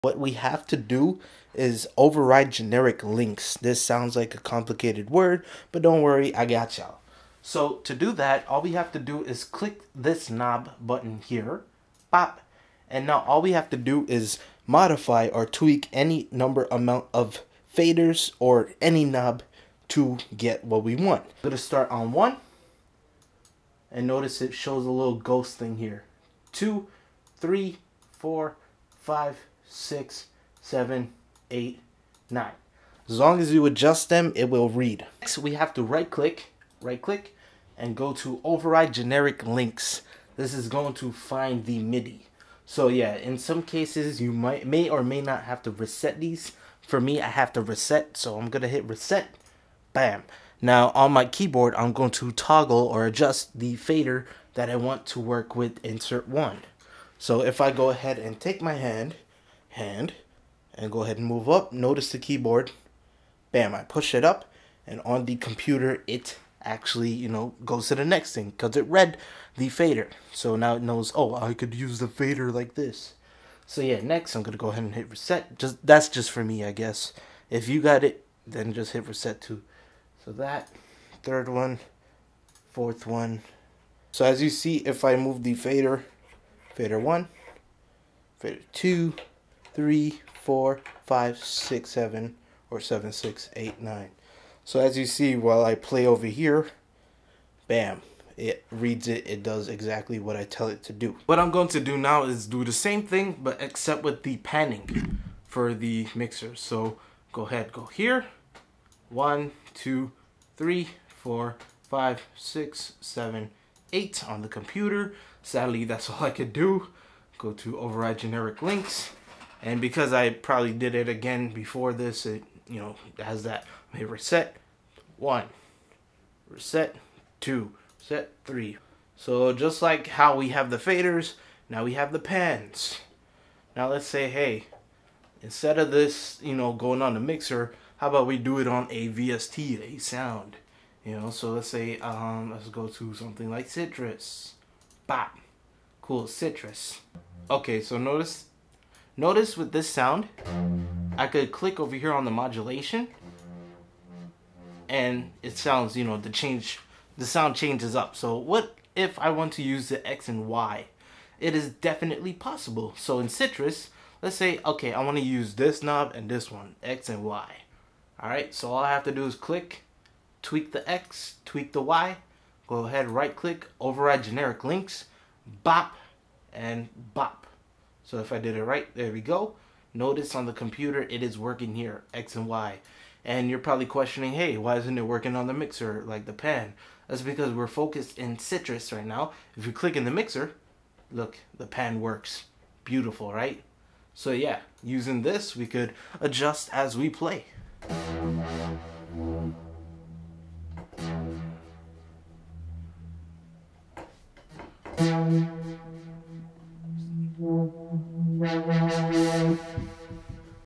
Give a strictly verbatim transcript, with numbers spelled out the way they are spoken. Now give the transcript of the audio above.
What we have to do is override generic links. This sounds like a complicated word, but don't worry, I got y'all. So to do that, all we have to do is click this knob button here, pop, and now all we have to do is modify or tweak any number amount of faders or any knob to get what we want. I'm going to start on one, and notice it shows a little ghost thing here. Two, three, four, five, six, seven, eight, nine. As long as you adjust them, it will read. Next, we have to right click, right click, and go to override generic links. This is going to find the MIDI. So yeah, in some cases you might may or may not have to reset these. For me, I have to reset, so I'm gonna hit reset. Bam. Now on my keyboard, I'm going to toggle or adjust the fader that I want to work with insert one. So if I go ahead and take my hand, hand, and go ahead and move up, notice the keyboard, bam, I push it up, and on the computer, it actually, you know, goes to the next thing, because it read the fader. So now it knows, oh, I could use the fader like this. So yeah, next, I'm going to go ahead and hit reset. Just That's just for me, I guess. If you got it, then just hit reset too. So that, third one, fourth one. So as you see, if I move the fader, fader one, fader two, three, four, five, six, seven, or seven, six, eight, nine. So as you see, while I play over here, bam, it reads it, it does exactly what I tell it to do. What I'm going to do now is do the same thing, but except with the panning for the mixer. So go ahead, go here, one, two, three, four, five, six, seven, eight on the computer. Sadly, that's all I could do. Go to override generic links, and because I probably did it again before this, it, you know, has that. Hit reset one, reset two, reset three. So just like how we have the faders, now we have the pans. Now let's say, hey, instead of this, you know, going on the mixer, how about we do it on a V S T, a sound? You know, so let's say, um, let's go to something like Citrus. Bop. Cool, Citrus. Okay, so notice, notice with this sound, I could click over here on the modulation, and it sounds, you know, the change, the sound changes up. So what if I want to use the X and Y? It is definitely possible. So in Citrus, let's say, okay, I want to use this knob and this one, X and Y. All right, so all I have to do is click, tweak the X, tweak the Y, go ahead, right click, override generic links, bop, and bop. So if I did it right, there we go. Notice on the computer, it is working here, X and Y. And you're probably questioning, hey, why isn't it working on the mixer like the pan? That's because we're focused in Citrus right now. If you click in the mixer, look, the pan works. Beautiful, right? So yeah, using this, we could adjust as we play. Thank you.